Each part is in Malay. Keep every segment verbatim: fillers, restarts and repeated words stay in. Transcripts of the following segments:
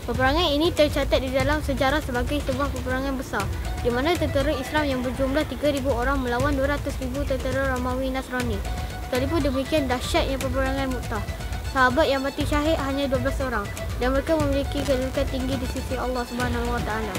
Peperangan ini tercatat di dalam sejarah sebagai sebuah peperangan besar, di mana tentera Islam yang berjumlah tiga ribu orang melawan dua ratus ribu tentera Romawi Nasrani. Sekalipun demikian dahsyatnya peperangan Mu'tah, sahabat yang mati syahid hanya dua belas orang dan mereka memiliki kedudukan tinggi di sisi Allah Subhanahu Wa Taala.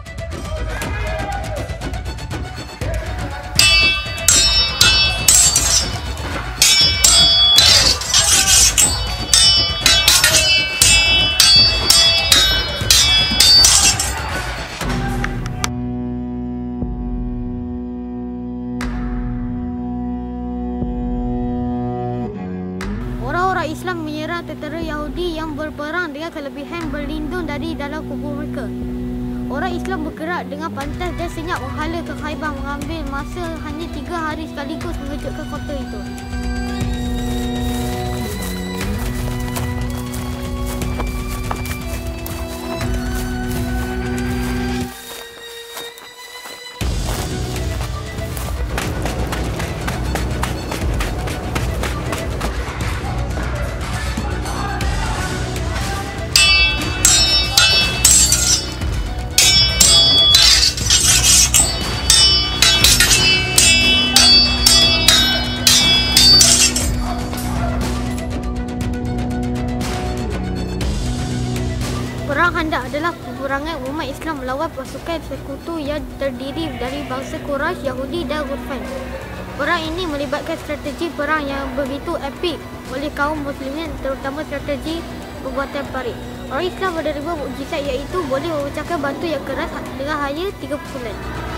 Orang-orang Islam menyerang tentera Yahudi yang berperang dengan kelebihan berlindung dari dalam kubur mereka. Orang Islam bergerak dengan pantas dan senyap menghala ke Khaybar, mengambil masa hanya tiga hari sekaligus mengejutkan kota itu. Perang Khandaq adalah peperangan umat Islam melawan pasukan sekutu yang terdiri dari bangsa Quraisy, Yahudi dan Ghatafan. Perang ini melibatkan strategi perang yang begitu epik oleh kaum muslimin, terutama strategi perbuatan parit. Orang Islam menerima mukjizat iaitu boleh memecahkan batu yang keras dengan hanya tiga pukulan.